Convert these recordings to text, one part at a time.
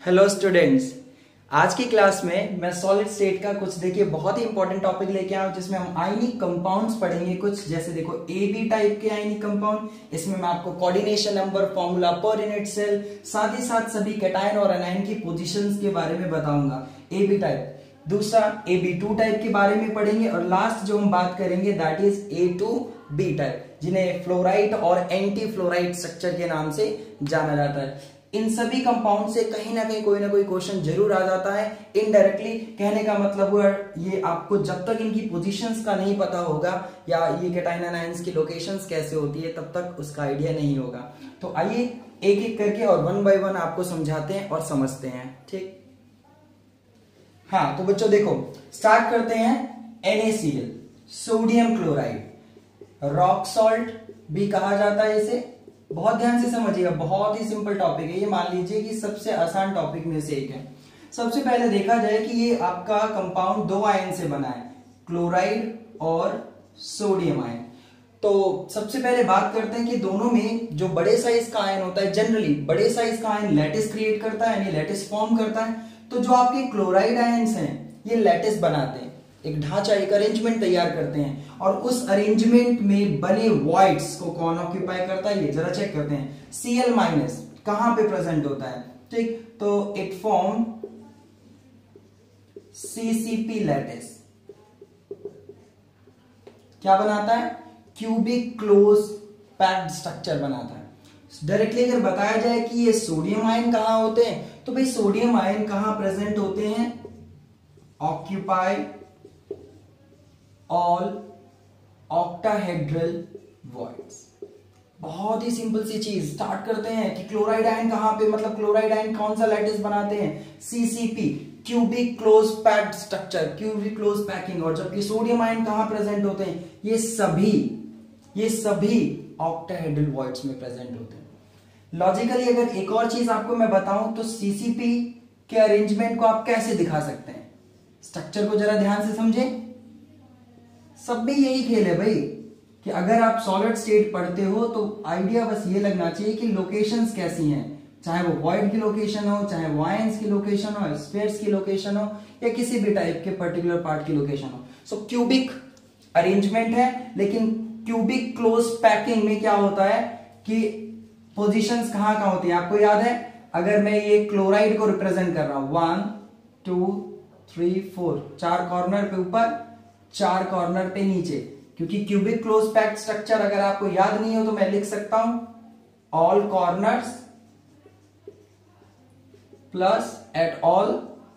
Hello students, आज की class में मैं सॉलिड स्टेट का कुछ देखिए बहुत ही इंपॉर्टेंट टॉपिक लेके आया हूं जिसमें हम आयनिक कंपाउंड्स पढ़ेंगे। कुछ जैसे देखो ए बी टाइप के आयनिक कंपाउंड, इसमें मैं आपको कोऑर्डिनेशन नंबर, फॉर्मूला पर यूनिट सेल, साथ ही साथ सभी कैटायन और एनायन की पोजीशंस के बारे में बताऊंगा। ए बी टाइप, दूसरा ए बी टू टाइप के बारे में पढ़ेंगे और लास्ट जो हम बात करेंगे that is A two B type, जिन्हें फ्लोराइड और एंटी फ्लोराइड स्ट्रक्चर के नाम से जाना जाता है। इन सभी कंपाउंड से कहीं ना कहीं कोई ना कोई क्वेश्चन जरूर आ जाता है इनडायरेक्टली। कहने का मतलब हुआ ये आपको जब तक इनकी पोजीशंस का नहीं पता होगा या ये कैटायन एनायंस की लोकेशंस कैसे होती है तब तक उसका आइडिया नहीं होगा। तो आइए एक एक करके और वन बाय वन आपको समझाते हैं और समझते हैं, ठीक। हाँ तो बच्चों देखो, स्टार्ट करते हैं। NaCl, sodium chloride, rock salt भी कहा जाता है इसे। बहुत ध्यान से समझिएगा, बहुत ही सिंपल टॉपिक है ये। मान लीजिए कि सबसे आसान टॉपिक में से एक है। सबसे पहले देखा जाए कि ये आपका कंपाउंड दो आयन से बना है, क्लोराइड और सोडियम आयन। तो सबसे पहले बात करते हैं कि दोनों में जो बड़े साइज का आयन होता है, जनरली बड़े साइज का आयन लैटिस क्रिएट करता है, यानी लैटिस फॉर्म करता है। तो जो आपके क्लोराइड आयन्स हैं ये लैटिस बनाते हैं, एक ढांचा, एक अरेंजमेंट तैयार करते हैं और उस अरेंजमेंट में बने वॉइड्स को कौन ऑक्यूपाई करता है ये जरा चेक करते हैं। Cl माइनस कहां पे प्रेजेंट होता है, ठीक। तो इट फॉर्म CCP लैटिस। क्या बनाता है? क्यूबिक क्लोज पैक्ड स्ट्रक्चर बनाता है। डायरेक्टली अगर बताया जाए कि ये सोडियम आयन कहां होते हैं, तो भाई सोडियम आयन कहां प्रेजेंट होते हैं? Occupy all octahedral voids. बहुत ही सिंपल सी चीज। स्टार्ट करते हैं कि क्लोराइड आयन कहां पे, मतलब क्लोराइड आयन कौन सा लैटिस बनाते हैं? CCP, cubic close packed structure, cubic close packing. और जबकि सोडियम आयन कहां प्रेजेंट होते हैं? ये सभी ऑक्टाहेड्रल वॉइड्स में प्रेजेंट होते हैं। लॉजिकली अगर एक और चीज आपको मैं बताऊं तो CCP के अरेंजमेंट को आप कैसे दिखा सकते हैं? स्ट्रक्चर को जरा ध्यान से समझें। सब में यही खेल है भाई कि अगर आप सॉलिड स्टेट पढ़ते हो तो आइडिया बस ये लगना चाहिए कि लोकेशंस कैसी हैं, चाहे वो वॉइड की लोकेशन हो, चाहे वो आयंस की लोकेशन हो, स्फीयर्स की लोकेशन हो या किसी भी टाइप के पर्टिकुलर पार्ट की लोकेशन हो। सो क्यूबिक अरेंजमेंट है, लेकिन क्यूबिक क्लोज पैकिंग में क्या होता है कि पोजीशंस कहां कहां होती है? आपको याद है, अगर मैं ये क्लोराइड को रिप्रेजेंट कर रहा हूं 1 2 3 4, 4 कॉर्नर पे ऊपर, 4 कॉर्नर पे नीचे, क्योंकि क्यूबिक क्लोज पैक्ड स्ट्रक्चर अगर आपको याद नहीं हो तो मैं लिख सकता हूं all corners plus at all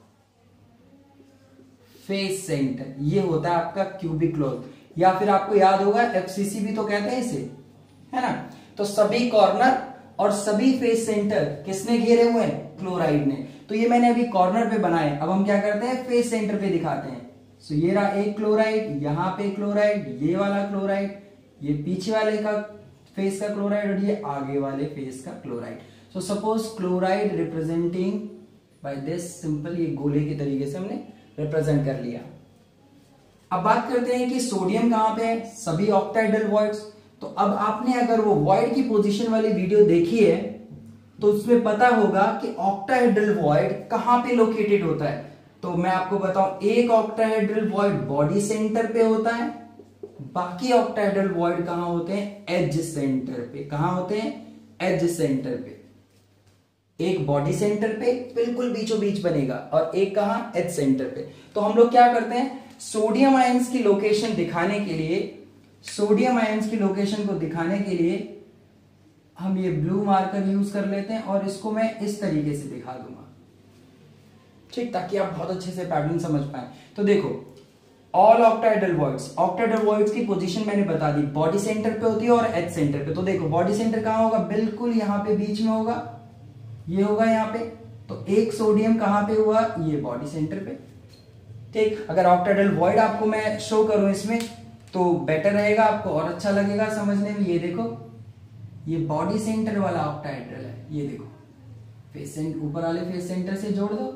face centre. ये होता है आपका क्यूबिक क्लोज। या फिर आपको याद होगा FCC भी तो कहते हैं इसे, है ना। तो सभी कॉर्नर और सभी फेस सेंटर किसने घेरे हुए हैं? क्लोराइड ने। तो ये मैंने अभी कॉर्नर पे बनाए, अब हम क्या करते हैं? फेस सेंटर पे दिखाते हैं। सो ये रहा एक क्लोराइड, यहां पे क्लोराइड, ये वाला क्लोराइड, ये पीछे वाले का फेस का क्लोराइड और ये आगे वाले फेस का chloride. So suppose chloride representing by this simple, ये गोले के तरीके से हमने रिप्रेजेंट कर लिया। अब बात करते हैं कि सोडियम कहां पे है? सभी ऑक्टाहेड्रल वॉइड्स। तो अब आपने अगर वो वॉइड की पोजीशन वाली वीडियो देखी है तो उसमें पता होगा कि ऑक्टाहेड्रल वॉइड कहां पे लोकेटेड होता है। तो मैं आपको बताऊं, एक ऑक्टाहेड्रल वॉइड बॉडी सेंटर पे होता है, बाकी ऑक्टाहेड्रल वॉइड कहां होते हैं? एज सेंटर पे। कहां होते हैं? एज सेंटर पे। एक बॉडी सेंटर पे बिल्कुल बीचों बीच बनेगा और एक कहां? एज सेंटर पे। तो हम लोग क्या करते हैं, सोडियम आयंस की लोकेशन दिखाने के लिए, सोडियम आयंस की लोकेशन को दिखाने के लिए हम ये ब्लू मार्कर यूज कर लेते हैं और इसको मैं इस तरीके से दिखा दूंगा, ठीक, ताकि आप बहुत अच्छे से पैटर्न समझ पाए। तो देखो, ऑल ऑक्टाहेड्रल वॉइड्स की पोजीशन मैंने बता दी, बॉडी सेंटर पे होती है और एज सेंटर पे। तो देखो बॉडी सेंटर कहां होगा? बिल्कुल यहां पे बीच में होगा, ये होगा यहां पे। तो एक सोडियम कहां पे हुआ? ये बॉडी सेंटर पे, ठीक। अगर ऑक्टाहेड्रल वॉइड आपको मैं शो करूं इसमें तो बेटर रहेगा, आपको और अच्छा लगेगा समझने में। ये देखो, ये बॉडी सेंटर वाला ऑक्टाहेड्रल है, ये देखो फेस सेंटर, ऊपर वाले फेस सेंटर से जोड़ दो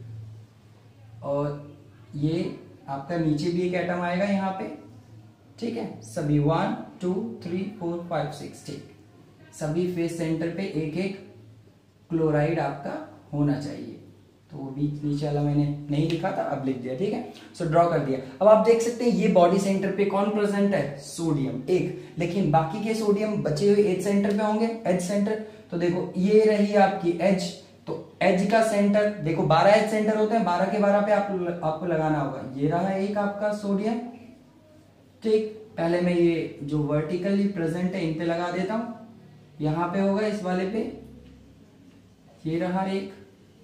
और ये आपका नीचे भी एक एटम आएगा यहां पे, ठीक है। सभी 1 2 3 4 5 6, ठीक। सभी फेस सेंटर पे एक एक क्लोराइड आपका होना चाहिए। तो वो बीच नीचे वाला मैंने नहीं लिखा था, अब लिख दिया, ठीक है। सो ड्रॉ कर दिया। अब आप देख सकते हैं ये बॉडी सेंटर पे कौन प्रेजेंट है, सोडियम एक, लेकिन बाकी के सोडियम बचे हुए एज सेंटर पे होंगे, एज सेंटर। तो देखो ये रही आपकी एज, तो एज का सेंटर देखो 12 एज सेंटर होते हैं, 12 के 12 पे आपको लगाना होगा। ये रहा एक आपका सोडियम, ठीक। पहले मैं ये जो वर्टिकली प्रेजेंट है इन पे लगा देता हूं, यहां पे होगा इस वाले पे, ये रहा एक,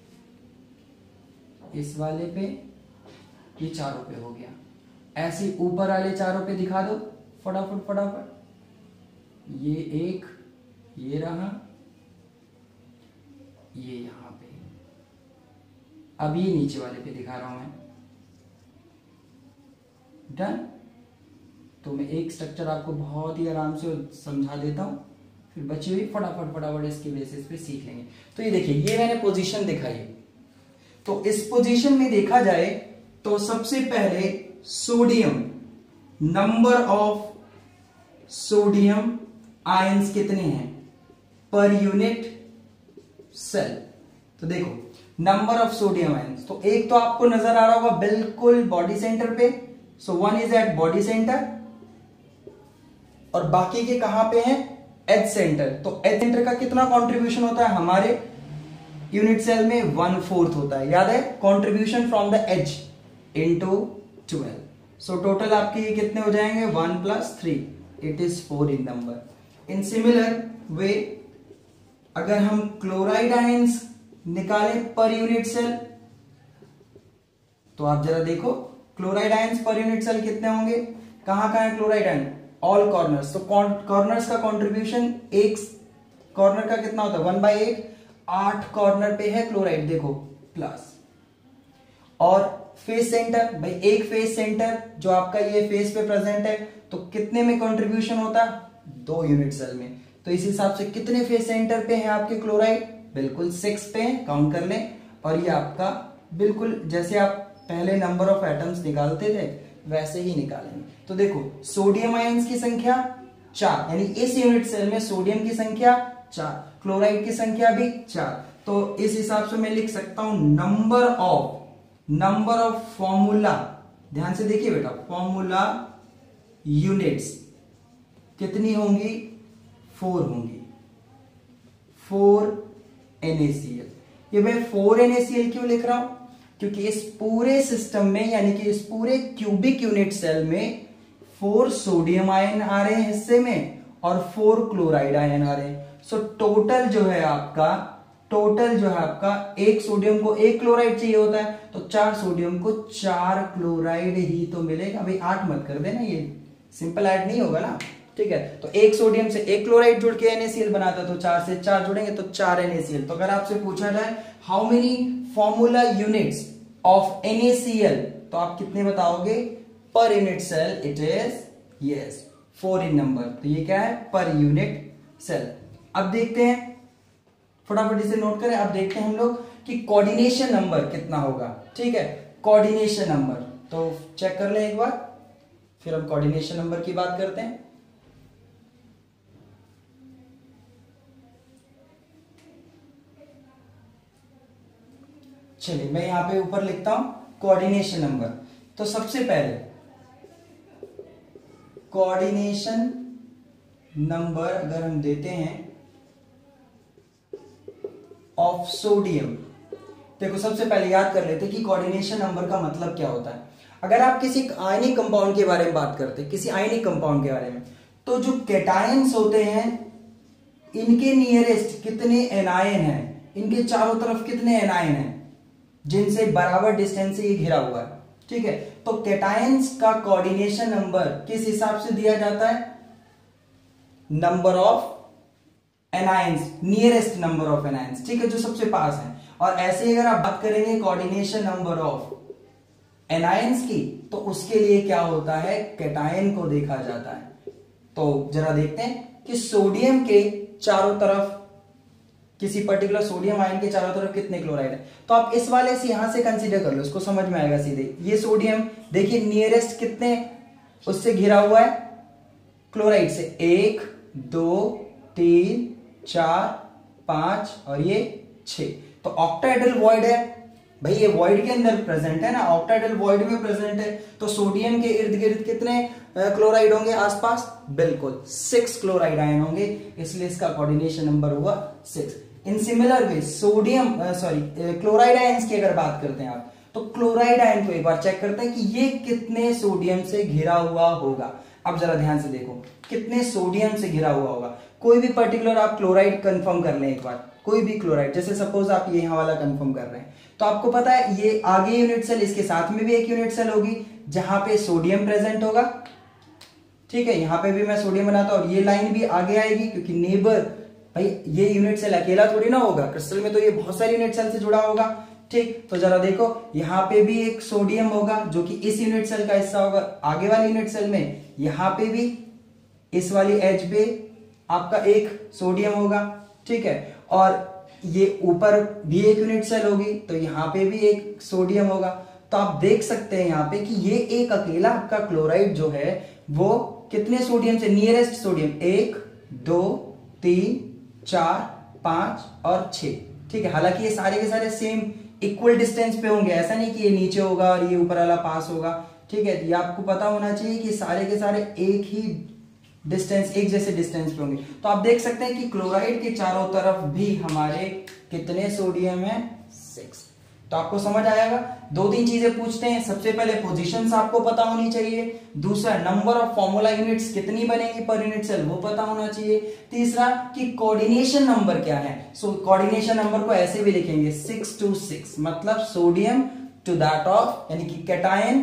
इस वाले पे, ये चारों पे हो गया। ऐसे ऊपर वाले चारों पे दिखा दो फटाफट फटाफट। ये एक, ये रहा, ये यहां पे। अब ये नीचे वाले पे दिखा रहा हूं मैं। डन। तो मैं एक स्ट्रक्चर आपको बहुत ही आराम से समझा देता हूं, फिर बची हुई फटाफट फटाफट इसके बेसिस पे सीख लेंगे। तो ये देखिए, ये मैंने पोजीशन दिखाई। तो इस पोजीशन में देखा जाए तो सबसे पहले sodium, number of sodium ions कितने हैं पर यूनिट सेल। तो देखो नंबर ऑफ सोडियम आयंस, तो एक तो आपको नजर आ रहा होगा बिल्कुल बॉडी सेंटर पे, so 1 is at body centre, और बाकी के कहां पे हैं, एज सेंटर। तो एज सेंटर का कितना कंट्रीब्यूशन होता है हमारे यूनिट सेल में, 1/4 होता है, याद है, contribution from the edge into 12। So total आपके ये कितने हो जाएंगे, 1 + 3, it is 4 in number. In similar way अगर हम क्लोराइड आयंस निकालें पर यूनिट सेल, तो आप जरा देखो क्लोराइड आयंस पर यूनिट सेल कितने होंगे, कहां कहां है क्लोराइड आयन, ऑल कॉर्नर्स। तो कॉर्नर्स का कंट्रीब्यूशन, एक कॉर्नर का कितना होता है, 1/8, 8 कॉर्नर पे है क्लोराइड, देखो प्लस। और फेस सेंटर, भाई एक फेस सेंटर जो आपका ये फेस पे प्रेजेंट है, तो कितने में कंट्रीब्यूशन होता है, 2 यूनिट सेल में। तो इस हिसाब से कितने फेस सेंटर पे है आपके क्लोराइड, बिल्कुल 6 पे, काउंट कर लें। और ये आपका बिल्कुल जैसे आप पहले नंबर ऑफ एटम्स निकालते थे वैसे ही निकालेंगे। तो देखो सोडियम आयंस की संख्या 4, यानी इस यूनिट सेल में सोडियम की संख्या 4, क्लोराइड की संख्या भी 4। तो इस हिसाब से मैं लिख सकता हूं नंबर ऑफ फॉर्मूला, ध्यान से देखिए बेटा, फॉर्मूला यूनिट्स कितनी होंगी, 4 होंगी, 4 NaCl। ये मैं 4 NaCl क्यों लिख रहा हूं, क्योंकि इस पूरे सिस्टम में, यानी कि इस पूरे क्यूबिक यूनिट सेल में 4 सोडियम आयन आ रहे हैं हिस्से में और 4 क्लोराइड आयन आ रहे हैं। सो टोटल जो है आपका एक सोडियम को 1 क्लोराइड चाहिए होता है, तो 4 सोडियम को 4 क्लोराइड ही तो मिलेगा। भाई 8 मत कर देना, ये सिंपल ऐड नहीं होगा ना, ठीक है। तो एक सोडियम से 1 क्लोराइड जुड़ के NaCl बनाता है, तो 4 से 4 जुड़ेंगे तो 4 NaCl। तो अगर आपसे पूछा जाए how many formula units of NaCl, तो आप कितने बताओगे पर unit cell, it is yes 4 in number. तो ये क्या है, पर यूनिट सेल। अब देखते हैं, फटाफट इसे नोट करें। अब देखते हैं हम लोग कि कोऑर्डिनेशन नंबर कितना होगा, ठीक है। कोऑर्डिनेशन नंबर तो चेक कर लें एक बार, फिर हम कोऑर्डिनेशन नंबर की बात करते हैं। चलिए मैं यहां पे ऊपर लिखता हूं कोऑर्डिनेशन नंबर। तो सबसे पहले कोऑर्डिनेशन नंबर अगर हम देते हैं ऑफ सोडियम, देखो सबसे पहले याद कर लेते हैं कि कोऑर्डिनेशन नंबर का मतलब क्या होता है। अगर आप किसी आयनिक कंपाउंड के बारे में बात करते हैं, किसी आयनिक कंपाउंड के बारे में, तो जो कैटायंस होते हैं इनके नियरेस्ट कितने एनायन हैं, इनके चारों तरफ कितने एनायन हैं जिनसे बराबर डिस्टेंस से ये घिरा हुआ है, ठीक है। तो कैटायंस का कोऑर्डिनेशन नंबर किस हिसाब से दिया जाता है, number of anions, nearest number of anions, ठीक है, जो सबसे पास है। और ऐसे ही अगर आप बात करेंगे कोऑर्डिनेशन नंबर ऑफ एनायंस की, तो उसके लिए क्या होता है, कैटायन को देखा जाता है। तो जरा देखते हैं कि सोडियम के चारों तरफ, किसी पर्टिकुलर सोडियम आयन के चारों तरफ कितने क्लोराइड है। तो आप इस वाले से यहां से कंसीडर कर लो, उसको समझ में आएगा सीधे। ये सोडियम देखिए नियरेस्ट कितने उससे घिरा हुआ है क्लोराइड से, 1 2 3 4 5 और ये 6। तो ऑक्टाहेड्रल वॉइड है भाई, ये वॉइड के अंदर प्रेजेंट है ना, ऑक्टाहेड्रल वॉइड में प्रेजेंट है, तो सोडियम के इर्द गिर्द कितने क्लोराइड होंगे आसपास? बिल्कुल 6 क्लोराइड आयन होंगे, इसलिए इसका कोऑर्डिनेशन नंबर हुआ 6। In similar way sodium chloride ions की अगर बात करते हैं आप, तो क्लोराइड आयन को एक बार चेक करते हैं कि ये कितने सोडियम से घिरा हुआ होगा। अब जरा ध्यान से देखो कितने सोडियम से घिरा हुआ होगा। कोई भी पर्टिकुलर आप क्लोराइड कंफर्म कर लें एक बार, कोई भी क्लोराइड, जैसे सपोज आप ये वाला कंफर्म कर रहे हैं, तो आपको पता है ये आगे यूनिट सेल, इसके साथ में भी एक यूनिट सेल होगी जहां पे सोडियम प्रेजेंट होगा, ठीक है। यहां पे भी मैं सोडियम बनाता हूं और ये लाइन भी आगे आएगी, क्योंकि नेबर भाई ये यूनिट सेल अकेला थोड़ी ना होगा, क्रिस्टल में तो ये बहुत सारी यूनिट सेल से जुड़ा होगा, ठीक। तो जरा देखो यहाँ पे भी एक सोडियम होगा जो कि इस यूनिट सेल का हिस्सा होगा, आगे वाली यूनिट सेल में यहाँ पे भी इस वाली एज पे आपका एक सोडियम होगा, ठीक है। और ये ऊपर भी एक यूनिट सेल होगी, तो यहाँ पे भी एक सोडियम होगा। तो आप देख सकते हैं यहाँ पे कि ये एक अकेला आपका क्लोराइड जो है वो कितने सोडियम से, नियरेस्ट सोडियम 1 2 3 4 5 और 6, ठीक है। हालांकि ये सारे के सारे सेम इक्वल डिस्टेंस पे होंगे, ऐसा नहीं कि ये नीचे होगा और ये ऊपर वाला पास होगा, ठीक है। ये आपको पता होना चाहिए कि सारे के सारे एक ही डिस्टेंस, एक जैसे डिस्टेंस पे होंगे। तो आप देख सकते हैं कि क्लोराइड के चारों तरफ भी हमारे कितने सोडियम है? 6। तो आपको समझ आएगा। 2-3 चीजें पूछते हैं, सबसे पहले पोजीशंस आपको पता होनी चाहिए, दूसरा नंबर ऑफ फॉर्मूला यूनिट्स कितनी बनेगी पर यूनिट सेल वो पता होना चाहिए, तीसरा कि कोऑर्डिनेशन नंबर क्या है। सो कोऑर्डिनेशन नंबर को ऐसे भी लिखेंगे 6 to 6, मतलब सोडियम टू दैट ऑफ, यानी कि cation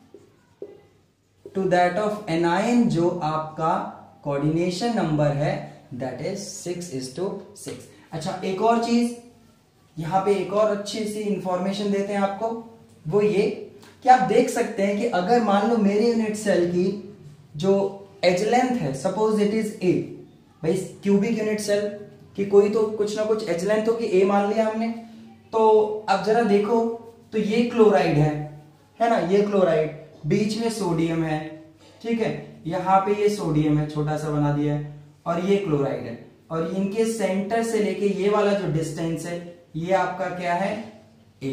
to that of anion, जो आपका कोऑर्डिनेशन नंबर है दैट इज 6:6। अच्छा, एक और चीज यहां पे, एक और अच्छी सी इंफॉर्मेशन देते हैं आपको, वो ये कि आप देख सकते हैं कि अगर मान लो मेरे यूनिट सेल की जो एज लेंथ है, सपोज इट इज ए, भाई क्यूबिक यूनिट सेल की कोई तो कुछ ना कुछ एज लेंथ होगी, ए मान लिया हमने। तो अब जरा देखो, तो ये क्लोराइड है ना, ये क्लोराइड, बीच में सोडियम है, ठीक है, यहां पे ये सोडियम है, छोटा सा बना दिया है, और ये क्लोराइड है, और इनके सेंटर से लेके ये वाला जो डिस्टेंस है ये आपका क्या है? ए,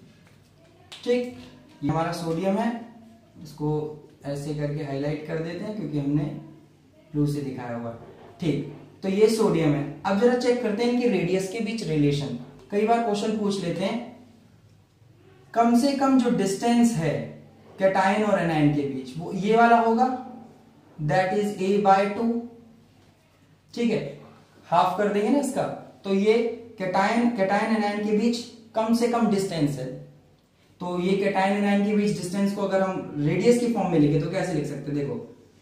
ठीक। ये हमारा सोडियम है, इसको ऐसे करके हाईलाइट कर देते हैं क्योंकि हमने ब्लू से दिखाया हुआ, ठीक। तो ये सोडियम है। अब जरा चेक करते हैं इनकी रेडियस के बीच रिलेशन। कई बार क्वेश्चन पूछ लेते हैं, कम से कम जो डिस्टेंस है कैटायन और एनायन के बीच वो ये वाला होगा, दैट इज a/2, ठीक है। हाफ कर देंगे ना इसका, तो ये कैटायन एनायन के बीच कम से कम डिस्टेंस है। तो ये कैटायन एनायन के बीच डिस्टेंस को अगर हम रेडियस की फॉर्म में लिखे तो कैसे लिख सकते हैं? देखो,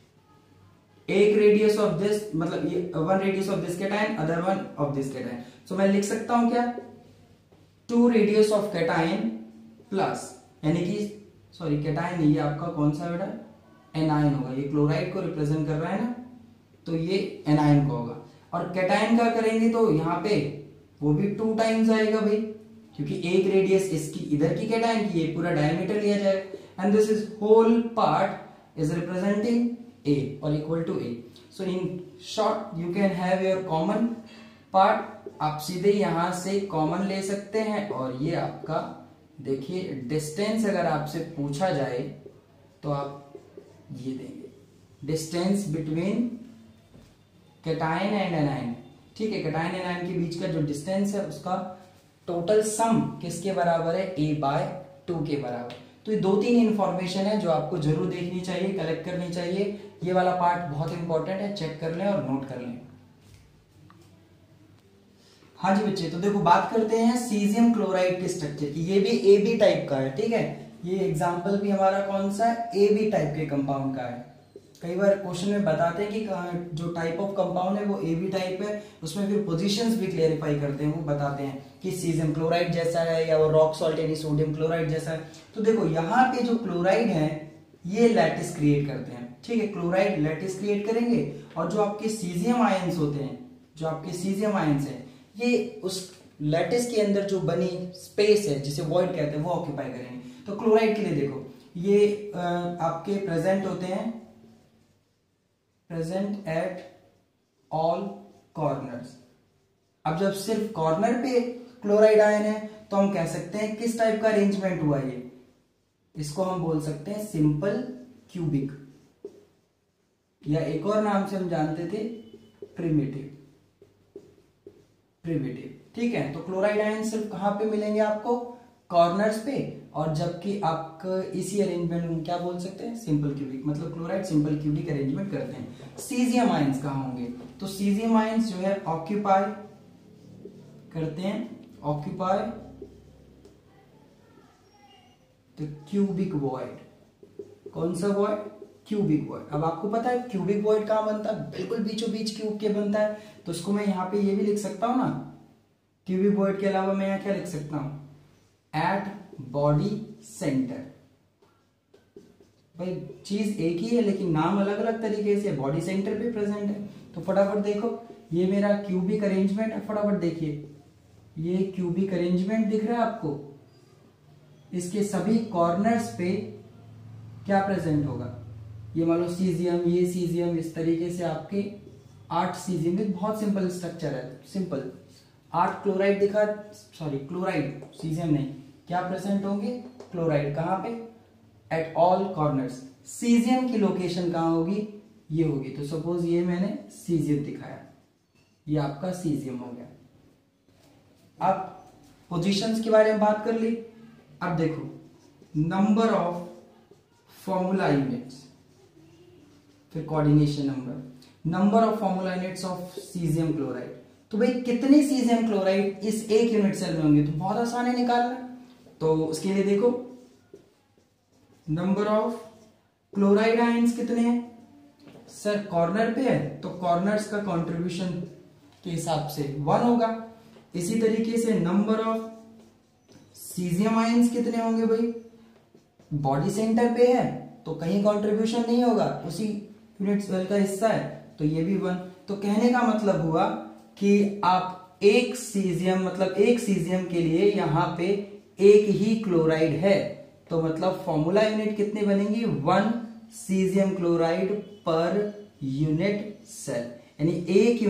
एक रेडियस ऑफ दिस, मतलब ये one radius of this cation, other one of this cation. So मैं लिख सकता हूं क्या? 2 रेडियस ऑफ कैटायन प्लस, यानी कि सॉरी कैटायन नहीं, ये आपका कौन सा बेटा? एनायन होगा। ये क्लोराइड को रिप्रेजेंट कर रहा है ना, तो ये एनायन का होगा। और कैटायन का करेंगे तो यहाँ पे वो भी 2 टाइम्स आएगा भाई, क्योंकि एक रेडियस इसकी इधर की कैटायन की, ये पूरा डायमीटर लिया जाएगा, and this is whole part is representing A और equal to A। So in short you can have your common part, आप सीधे यहां से कॉमन ले सकते हैं, और ये आपका देखिए डिस्टेंस अगर आपसे पूछा जाए तो आप ये देंगे, distance between cation and anion, ठीक है। कैटायन एनायन के बीच का जो डिस्टेंस है उसका टोटल सम किसके बराबर है? a/2 के बराबर। तो ये 2-3 इंफॉर्मेशन है जो आपको जरूर देखनी चाहिए, कलेक्ट करनी चाहिए। ये वाला पार्ट बहुत इंपॉर्टेंट है, चेक कर लें और नोट कर लें। हाँ जी बच्चे, तो देखो बात करते हैं सीजियम क्लोराइड के स्ट्रक्चर की। ये भी AB टाइप का है, ठीक है। ये एग्जाम्पल भी हमारा कौन सा है? AB टाइप के कंपाउंड का है। कई बार क्वेश्चन में बताते हैं कि जो टाइप ऑफ कंपाउंड है वो AB टाइप है, उसमें फिर पोजीशंस भी क्लेरिफाई करते हैं, वो बताते हैं कि सीजियम क्लोराइड जैसा है या वो रॉक सॉल्ट यानी सोडियम क्लोराइड जैसा है। तो देखो यहाँ पे जो क्लोराइड है ये लैटिस क्रिएट करते हैं, ठीक है। क्लोराइड लैटिस क्रिएट करेंगे, और जो आपके सीजियम आयंस होते हैं, जो आपके सीजियम आयंस है, ये उस लैटिस के अंदर जो बनी स्पेस है जिसे वॉइड कहते हैं वो ऑक्यूपाई करेंगे। तो क्लोराइड के लिए देखो, ये आपके प्रेजेंट होते हैं, प्रेजेंट एट ऑल कॉर्नर्स। अब जब सिर्फ कॉर्नर पे क्लोराइड आयन है, तो हम कह सकते हैं किस टाइप का अरेंजमेंट हुआ ये, इसको हम बोल सकते हैं सिंपल क्यूबिक, या एक और नाम से हम जानते थे प्रिमिटिव। ठीक है, तो क्लोराइड आयन सिर्फ कहां पे मिलेंगे आपको, कॉर्नर्स पे, और जबकि आपको इसी अरेंजमेंट में क्या बोल सकते हैं, सिंपल क्यूबिक, मतलब क्लोराइड सिंपल क्यूबिक अरेंजमेंट करते हैं। सीजियम आयंस कहां होंगे, तो सीजियम आयंस जो है ऑक्यूपाई करते हैं, ऑक्यूपाई द क्यूबिक वॉइड। कौन सा वॉइड, क्यूबिक वॉइड। अब आपको पता है क्यूबिक वॉइड कहां बनता है, बिल्कुल बीचों बीच क्यूब के बनता है, तो उसको मैं यहां पे ये भी लिख सकता हूं ना, क्यूबिक वॉइड के अलावा मैं यहां क्या लिख सकता हूं, एट बॉडी सेंटर। भाई चीज एक ही है लेकिन नाम अलग अलग तरीके से, बॉडी सेंटर पे प्रेजेंट है। तो फटाफट देखो, ये मेरा क्यूबिक अरेंजमेंट है, फटाफट देखिए, ये क्यूबिक अरेंजमेंट दिख रहा है आपको, इसके सभी कॉर्नर्स पे क्या प्रेजेंट होगा, ये मान लो सीजियम, ये सीजियम, इस तरीके से आपके 8 सीजियम, बहुत सिंपल स्ट्रक्चर है, सिंपल 8 क्लोराइड दिखा, सॉरी क्लोराइड, सीजियम नहीं, क्या प्रेजेंट होंगे, क्लोराइड, कहां पे, एट ऑल कॉर्नर्स। सीजियम की लोकेशन कहां होगी, ये होगी, तो सपोज ये मैंने सीजियम दिखाया, ये आपका सीजियम हो गया। अब पोजीशंस के बारे में बात कर ली। अब देखो, नंबर ऑफ फॉर्मूला यूनिट्स, फिर coordination number, number of formula units of caesium chloride. तो भाई कितने सीजियम क्लोराइड इस एक यूनिट सेल में होंगे, तो बहुत आसान है निकालना। तो उसके लिए देखो, नंबर ऑफ क्लोराइड आयंस कितने हैं, सर कॉर्नर पे है तो कॉर्नर्स का कंट्रीब्यूशन के हिसाब से 1 होगा। इसी तरीके से नंबर ऑफ सीजियम आयंस कितने होंगे, भाई बॉडी सेंटर पे है तो कहीं कंट्रीब्यूशन नहीं होगा, उसी यूनिट सेल का हिस्सा है, तो ये भी 1। तो कहने का मतलब हुआ कि आप एक सीजियम, मतलब एक सीजियम के लिए यहां पे एक ही क्लोराइड है, तो मतलब फॉर्मूला यूनिट कितनी बनेंगी, 1 सीजियम क्लोराइड पर यूनिट सेल। यानी एक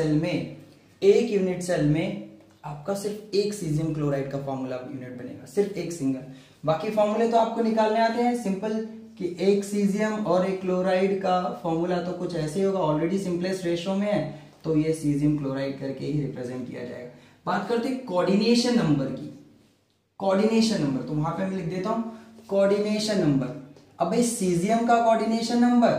यूनिट सेल में आपका सिर्फ एक सीजियम क्लोराइड का फॉर्मूला यूनिट बनेगा, सिर्फ एक सिंगल। बाकी फॉर्मूले तो आपको निकालने आते हैं सिंपल, कि एक सीजियम और एक क्लोराइड का फॉर्मूला तो कुछ ऐसे ही होगा, ऑलरेडी सिंपलेस्ट रेशियो में है, तो ये सीजियम क्लोराइड करके ही रिप्रेजेंट किया जाएगा। बात करते हैं कोऑर्डिनेशन नंबर की। कोऑर्डिनेशन नंबर तो वहां पे मैं लिख देता हूं कोऑर्डिनेशन नंबर। अब भाई सीजियम का कोऑर्डिनेशन नंबर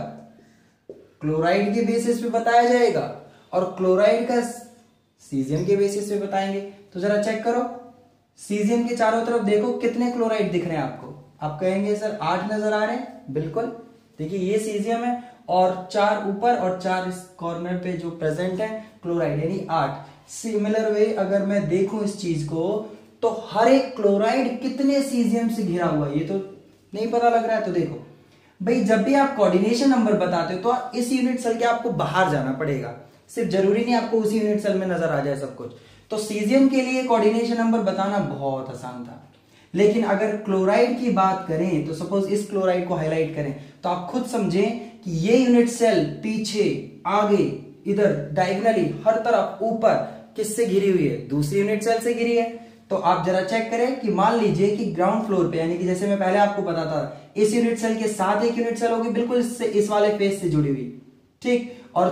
क्लोराइड के बेसिस पे बताया जाएगा और क्लोराइड का सीजियम के बेसिस पे बताएंगे। तो जरा चेक करो, सीजियम के चारों तरफ देखो कितने क्लोराइड दिख रहे हैं आपको, आप कहेंगे सर 8 नजर आ रहे हैं, बिल्कुल। देखिए ये सीजियम है और 4 ऊपर और 4 इस कॉर्नर पे जो प्रेजेंट है क्लोराइड, यानी 8। सिमिलर वे अगर मैं देखूं इस चीज को, तो हर एक क्लोराइड कितने सीजियम से घिरा हुआ है ये तो नहीं पता लग रहा है। तो देखो भाई, जब भी आप कोऑर्डिनेशन नंबर बताते हो तो इस यूनिट सेल के आपको बाहर जाना पड़ेगा, सिर्फ जरूरी नहीं आपको उसी यूनिट सेल में नजर आ जाए सब कुछ। तो सीजियम के लिए कोऑर्डिनेशन नंबर बताना बहुत आसान था, लेकिन अगर क्लोराइड की बात करें तो सपोज इस क्लोराइड को हाईलाइट करें, तो आप खुद समझें कि ये यूनिट सेल पीछे, आगे, इधर डायगोनली, हर तरफ, ऊपर किससे घिरी हुई है, दूसरी यूनिट सेल से घिरी है। तो आप जरा चेक करें कि मान लीजिए कि ग्राउंड फ्लोर पे, यानी कि जैसे मैं पहले आपको बताता था, इस यूनिट सेल के साथ एक यूनिट सेल होगी बिल्कुल इससे, इस वाले फेस से जुड़ी हुई, ठीक, और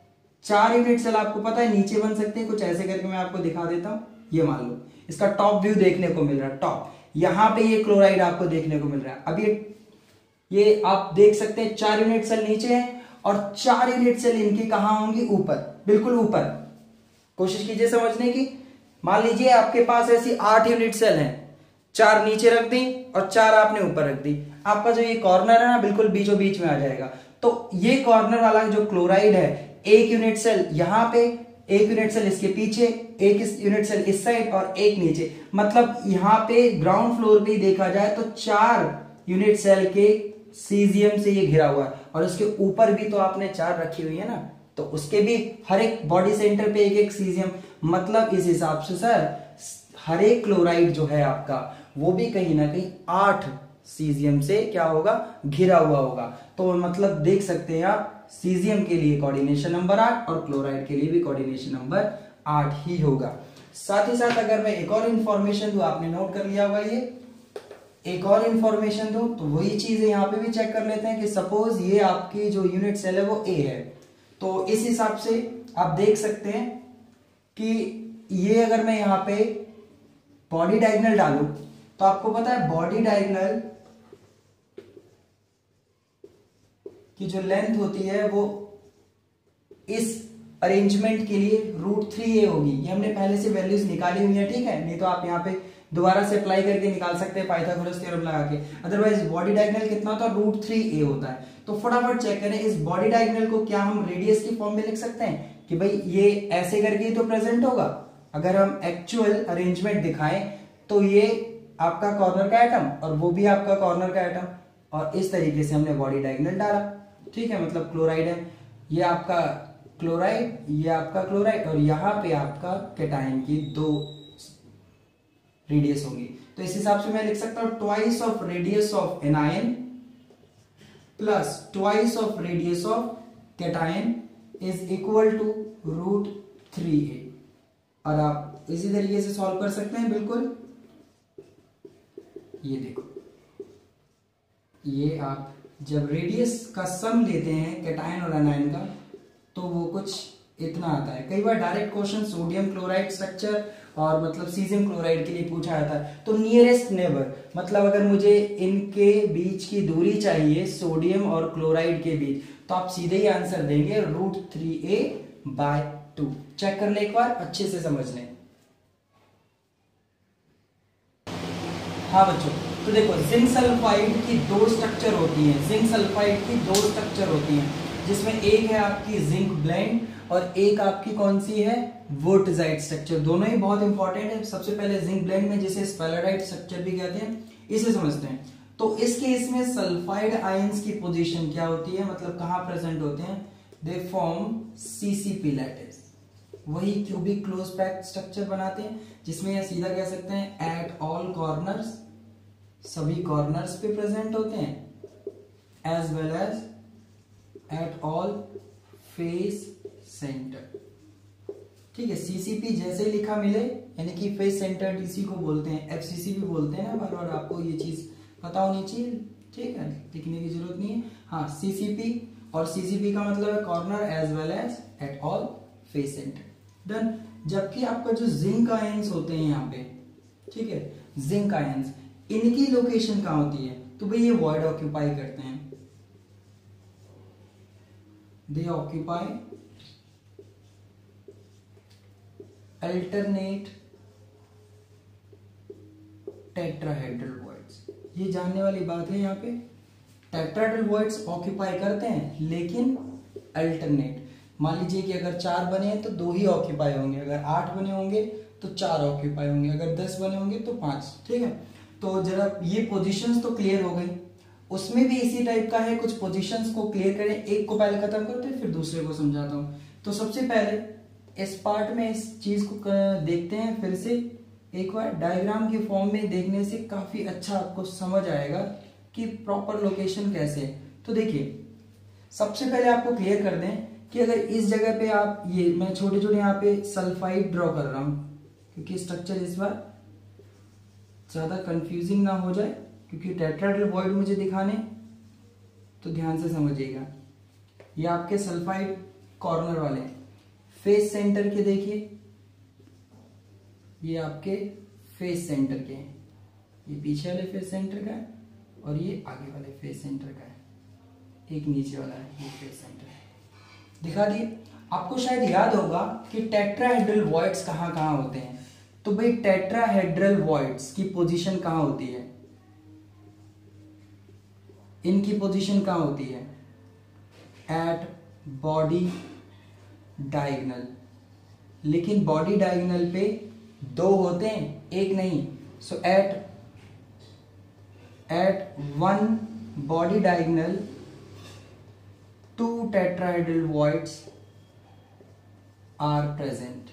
4 यूनिट सेल आपको पता है नीचे बन सकते हैं, कुछ ऐसे करके मैं आपको दिखा देता हूं। ये मान लो इसका टॉप व्यू देखने को मिल रहा है, टॉप, यहां पे ये क्लोराइड आपको देखने को मिल रहा है। अब ये आप देख सकते हैं 4 यूनिट सेल नीचे हैं और 4 यूनिट सेल इनकी कहां होंगी, ऊपर, बिल्कुल ऊपर। कोशिश कीजिए समझने की। मान लीजिए आपके पास ऐसी 8 यूनिट सेल हैं, 4 नीचे रख दी और 4 आपने ऊपर रख दी, आपका जो ये कॉर्नर है ना बिल्कुल बीचों बीच में आ जाएगा। तो ये कॉर्नर वाला जो क्लोराइड है, एक यूनिट सेल यहां पे, एक यूनिट सेल इसके पीछे, एक यूनिट सेल इस साइड और एक नीचे, मतलब यहां पे ग्राउंड फ्लोर पे देखा जाए तो 4 यूनिट सेल के सीजियम से ये घिरा हुआ है, और उसके ऊपर भी तो आपने 4 रखी हुई है ना, तो उसके भी हर एक बॉडी सेंटर पे एक एक सीजियम, मतलब इस हिसाब से सर हर एक क्लोराइड जो है आपका वो भी कहीं ना कहीं 8 सीजियम से क्या होगा, घिरा हुआ होगा। तो मतलब देख सकते हैं आप, सीजियम के लिए कोऑर्डिनेशन नंबर 8 और क्लोराइड के लिए भी कोऑर्डिनेशन नंबर 8 ही होगा। साथ ही साथ अगर मैं एक और इंफॉर्मेशन दूं, आपने नोट कर लिया होगा, ये एक और इंफॉर्मेशन दूं तो वही चीज है, यहां पे भी चेक कर लेते हैं कि सपोज ये आपकी जो यूनिट सेल है वो ए है, तो इस हिसाब से आप देख सकते हैं कि ये अगर मैं यहां पे बॉडी डायगोनल डालूं तो आपको पता है बॉडी डायगोनल की जो लेंथ होती है वो इस अरेंजमेंट के लिए √3a होगी। ये हमने पहले से वैल्यूज निकाली हुई है, ठीक है, नहीं तो आप यहाँ पे दोबारा से अप्लाई करके निकाल सकते हैं पाइथागोरस थ्योरम लगा के। अदरवाइज बॉडी डायगोनल कितना होता है, √3a होता है। तो फटाफट चेक करें इस बॉडी डायगोनल को क्या हम रेडियस की फॉर्म में लिख सकते हैं कि भाई ये ऐसे करके ही तो प्रेजेंट होगा। अगर हम एक्चुअल अरेंजमेंट दिखाएं तो ये आपका कॉर्नर का एटम और वो भी आपका कॉर्नर का एटम, और इस तरीके से हमने बॉडी डायगोनल डाला, ठीक है, मतलब क्लोराइड है, ये आपका क्लोराइड, ये आपका क्लोराइड, और यहां पे आपका कैटायन की 2 रेडियस होंगी। तो इस हिसाब से मैं लिख सकता हूं twice of radius of anion plus twice of radius of cation is equal to √3a। और आप इसी तरीके से सॉल्व कर सकते हैं बिल्कुल। ये देखो, ये आप जब रेडियस का सम लेते हैं कैटायन और एनायन का तो वो कुछ इतना आता है। कई बार direct question sodium chloride structure और मतलब सीजियम क्लोराइड के लिए पूछा जाता है, तो नियरेस्ट नेबर, मतलब अगर मुझे इनके बीच की दूरी चाहिए सोडियम और क्लोराइड के बीच, तो आप सीधे ही आंसर देंगे √3a/2। चेक कर ले एक बार, अच्छे से समझ लें। हाँ बच्चों, तो देखो जिंक सल्फाइड की 2 स्ट्रक्चर होती हैं, जिंक सल्फाइड की 2 स्ट्रक्चर होती हैं, जिसमें एक है आपकी जिंक ब्लेंड और एक आपकी कौन सी है, वोर्टिजाइड स्ट्रक्चर। दोनों ही बहुत इंपॉर्टेंट है। सबसे पहले जिंक ब्लेंड में जिसे स्पेलाराइड स्ट्रक्चर भी कहते हैं, इसे समझते हैं। तो इस केस में सल्फाइड आयंस की पोजीशन क्या होती है, मतलब कहां प्रेजेंट होते हैं, दे फॉर्म CCP लैटिस, वही क्यूबिक क्लोज पैक्ड स्ट्रक्चर बनाते हैं, जिसमें यह सीधा कह सकते हैं एट ऑल कॉर्नर्स, सभी कॉर्नर्स पे प्रेजेंट होते हैं, as well as at all face centre. ठीक है, CCP जैसे ही लिखा मिले, यानी कि फेस सेंटर इसी को बोलते हैं, FCC भी बोलते हैं ना, बार बार आपको ये चीज पता होनी चाहिए, ठीक है, लिखने की जरूरत नहीं है। हाँ, CCP, और CCP का मतलब है corner as well as at all face centre, done. जबकि आपका जो जिंक आयंस होते हैं यहाँ पे, ठीक है, जिंक आयंस, इनकी लोकेशन कहां होती है, तो भाई ये वॉइड ऑक्यूपाई करते हैं, they occupy alternate tetrahedral voids. ये जानने वाली बात है यहाँ पे, टेट्राहेड्रल वॉइड्स ऑक्यूपाई करते हैं लेकिन अल्टरनेट। मान लीजिए कि अगर 4 बने हैं तो 2 ही ऑक्यूपाई होंगे, अगर 8 बने होंगे तो 4 ऑक्यूपाई होंगे, अगर 10 बने होंगे तो 5, ठीक है। तो जरा ये पोजीशंस तो क्लियर हो गई, उसमें भी इसी टाइप का है, कुछ पोजीशंस को क्लियर करें, एक को पहले खत्म करते हैं फिर दूसरे को समझाता हूं। तो सबसे पहले इस पार्ट में इस चीज को देखते हैं फिर से एक बार, डायग्राम के फॉर्म में देखने से काफी अच्छा आपको समझ आएगा कि प्रॉपर लोकेशन कैसे है। तो देखिए, सबसे पहले आपको क्लियर कर दें कि अगर इस जगह पे आप, ये मैं छोटे छोटे यहाँ पे सल्फाइड ड्रॉ कर रहा हूं क्योंकि स्ट्रक्चर इस बार ज्यादा कंफ्यूजिंग ना हो जाए, क्योंकि टेट्राहेड्रल वॉइड मुझे दिखाने, तो ध्यान से समझिएगा। ये आपके सल्फाइड कॉर्नर वाले फेस सेंटर के, देखिए ये आपके फेस सेंटर के हैं, ये पीछे वाले फेस सेंटर का है और ये आगे वाले फेस सेंटर का है, एक नीचे वाला है, ये फेस सेंटर है, दिखा दिए। आपको शायद याद होगा कि टेट्राहेड्रल वॉइड्स कहां कहां होते हैं, तो भाई टेट्राहेड्रल वॉइड्स की पोजीशन कहां होती है, इनकी पोजीशन कहां होती है, एट बॉडी डायगोनल। लेकिन बॉडी डायगोनल पे 2 होते हैं, एक नहीं। So at one body diagonal 2 tetrahedral voids are present।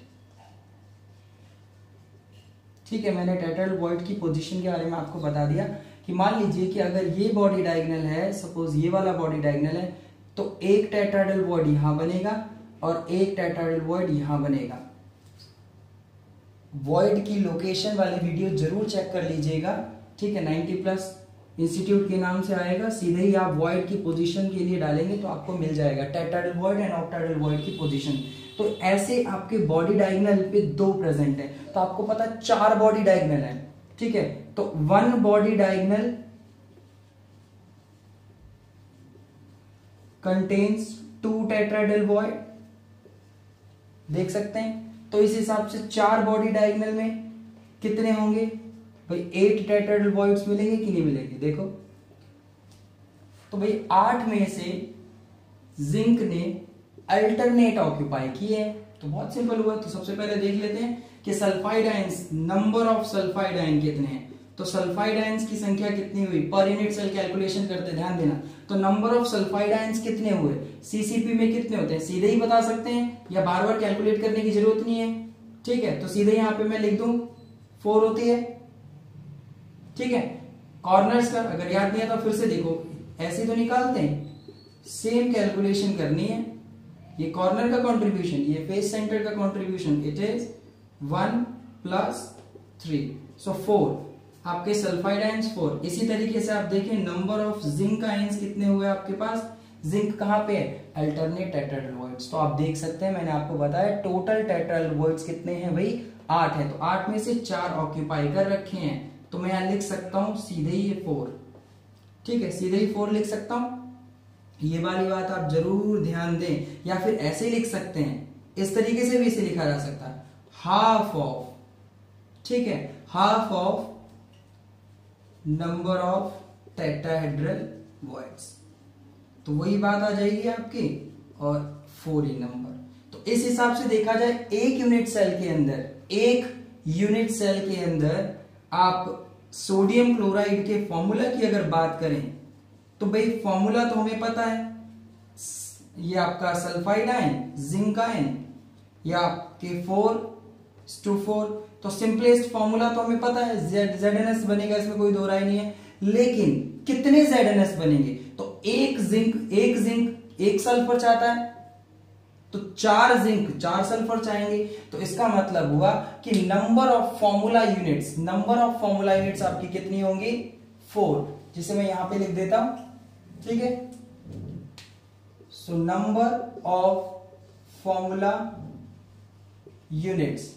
ठीक है, मैंने टेट्राहेड्रल वॉइड की पोजीशन के बारे में आपको बता दिया कि मान लीजिए कि अगर ये बॉडी डायगोनल है, सपोज ये वाला बॉडी डायगोनल है, तो एक टेट्राहेड्रल वॉइड यहां बनेगा और एक टेट्राहेड्रल वॉइड यहां बनेगा, वॉइड की लोकेशन वाली वीडियो जरूर चेक कर लीजिएगा, ठीक है। 90+ इंस्टीट्यूट के नाम से आएगा, सीधे ही आप वॉइड की पोजीशन के लिए डालेंगे तो आपको मिल जाएगा tetrahedral void and octahedral void की पोजीशन। तो ऐसे आपके बॉडी डायगोनल पे 2 प्रेजेंट है, तो आपको पता 4 बॉडी डायगोनल है, ठीक है। तो 1 body diagonal contains 2 tetrahedral void, देख सकते हैं। तो इस हिसाब से 4 बॉडी डायगोनल में कितने होंगे भाई, 8 टेट्राहेड्रल वॉइड्स मिलेंगे कि नहीं मिलेंगे, देखो। तो भाई 8 में से जिंक ने अल्टरनेट ऑक्यूपाई किए हैं, तो बहुत सिंपल हुआ। तो सबसे पहले देख लेते हैं कि sulphide ions, number of sulphide ion कितने हैं। तो सल्फाइड आयंस की संख्या कितनी हुई, पर यूनिट सेल कैलकुलेशन करते, ध्यान देना। तो नंबर ऑफ सल्फाइड आयंस कितने हुए, सीसीपी में कितने होते हैं, सीधे ही बता सकते हैं, या बार बार कैलकुलेट करने की जरूरत नहीं है, ठीक है। तो सीधे यहां पे मैं लिख दूं 4 होती है, ठीक है। कॉर्नर्स का अगर याद नहीं है तो फिर से देखो, ऐसे तो निकालते हैं, सेम कैलकुलेशन करनी है। ये कॉर्नर का कंट्रीब्यूशन, ये फेस सेंटर का कंट्रीब्यूशन, इट इज 1 + 3, सो 4 आपके सल्फाइड आयंस 4। इसी तरीके से आप देखें नंबर ऑफ जिंक आयंस कितने हुए आपके पास, जिंक कहां पे है, अल्टरनेट टेट्राहेड्रल वॉइड्स। तो आप देख सकते हैं, मैंने आपको बताया टोटल टेट्राहेड्रल वॉइड्स कितने हैं भाई, 8 है। तो 8 में से 4 ऑक्यूपाई कर रखे हैं, तो मैं यहां लिख सकता हूं सीधे ही ये 4, ठीक है, सीधे ही 4 लिख सकता हूं। ये वाली बात आप जरूर ध्यान दें, या फिर ऐसे लिख सकते हैं, इस तरीके से भी इसे लिखा जा सकता है, हाफ ऑफ, ठीक है, half of number of tetrahedral voids. तो वही बात आ जाएगी आपकी, और 4 ही नंबर। तो इस हिसाब से देखा जाए, एक यूनिट सेल के अंदर, एक यूनिट सेल के अंदर आप सोडियम क्लोराइड के फॉर्मूला की अगर बात करें, तो भाई फॉर्मूला तो हमें पता है, ये आपका सल्फाइड आयन, जिंक आयन, या आपके 4:4। तो सिंपलेस्ट फॉर्मूला तो हमें पता है, ZnS बनेगा, इसमें कोई दो राय नहीं है। लेकिन कितने ZnS बनेंगे, तो एक जिंक एक सल्फर चाहता है, तो 4 जिंक 4 सल्फर चाहेंगे। तो इसका मतलब हुआ कि नंबर ऑफ फॉर्मूला यूनिट्स आपकी कितनी होंगी, 4, जिसे मैं यहां पे लिख देता हूं, ठीक है। So number of formula units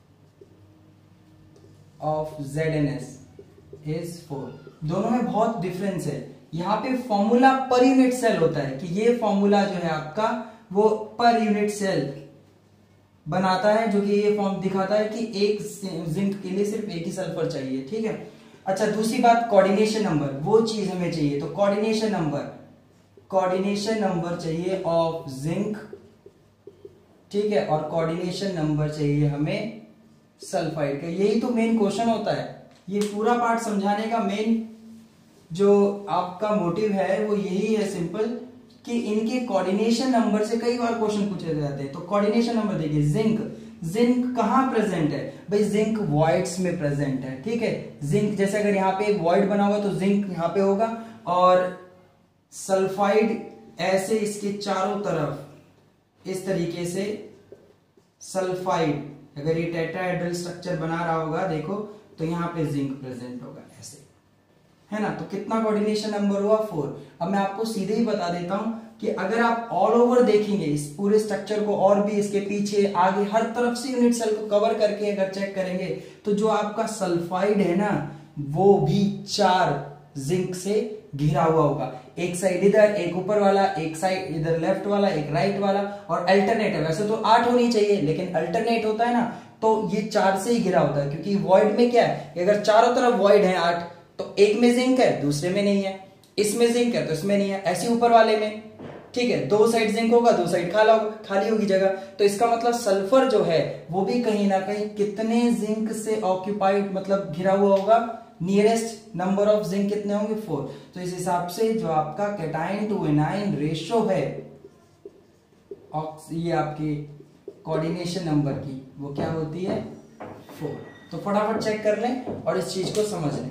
of ZnS is 4। दोनों में बहुत डिफरेंस है। यहां पे फॉर्मूला पर यूनिट सेल होता है, कि ये फॉर्मूला जो है आपका वो पर यूनिट सेल बनाता है, जो कि ये फॉर्म दिखाता है कि एक जिंक के लिए सिर्फ एक ही सल्फर चाहिए, ठीक है। अच्छा, दूसरी बात कोऑर्डिनेशन नंबर, वो चीज हमें चाहिए। तो कोऑर्डिनेशन नंबर चाहिए ऑफ जिंक, ठीक है, और कोऑर्डिनेशन नंबर चाहिए हमें सल्फाइड का। यही तो मेन क्वेश्चन होता है, ये पूरा पार्ट समझाने का मेन जो आपका मोटिव है वो यही है, सिंपल, कि इनके कोऑर्डिनेशन नंबर से कई बार क्वेश्चन पूछे जाते हैं। तो कोऑर्डिनेशन नंबर देखिए, जिंक कहां प्रेजेंट है भाई, जिंक वॉइड्स में प्रेजेंट है, ठीक है। जिंक जैसे अगर यहाँ पे एक वॉइड बना होगा तो जिंक यहाँ पे होगा, और सल्फाइड ऐसे इसके चारों तरफ इस तरीके से सल्फाइड, अगर ये टेट्राहेड्रल स्ट्रक्चर बना रहा होगा देखो, तो यहाँ पे जिंक प्रेजेंट होगा ऐसे, है ना। तो कितना कोऑर्डिनेशन नंबर हुआ, 4। अब मैं आपको सीधे ही बता देता हूं कि अगर आप ऑल ओवर देखेंगे इस पूरे स्ट्रक्चर को, और भी इसके पीछे आगे हर तरफ से यूनिट सेल को कवर करके अगर चेक करेंगे, तो जो आपका सल्फाइड है ना, वो भी 4 जिंक से घिरा हुआ होगा। एक साइड इधर, एक ऊपर वाला, एक साइड इधर लेफ्ट वाला, एक राइट वाला, और अल्टरनेट है। वैसे तो 8 होनी चाहिए, लेकिन अल्टरनेट होता है ना, तो ये 4 से ही घिरा होता है, क्योंकि वॉइड में क्या है, अगर चारों तरफ वॉइड है 8, तो एक में जिंक है दूसरे में नहीं है, इसमें जिंक है तो इसमें नहीं है, ऐसे ऊपर वाले में, ठीक है। 2 साइड जिंक होगा, 2 साइड खाली होगी जगह। तो इसका मतलब सल्फर जो है वो भी कहीं ना कहीं कितने जिंक से ऑक्यूपाइड, मतलब घिरा हुआ होगा, नियरेस्ट नंबर ऑफ जिंक कितने होंगे, 4। तो इस हिसाब से जो आपका कैटायन टू एनायन रेशियो है, ये आपकी कोऑर्डिनेशन नंबर की, वो क्या होती है, 4। तो फटाफट चेक कर लें और इस चीज को समझ लें।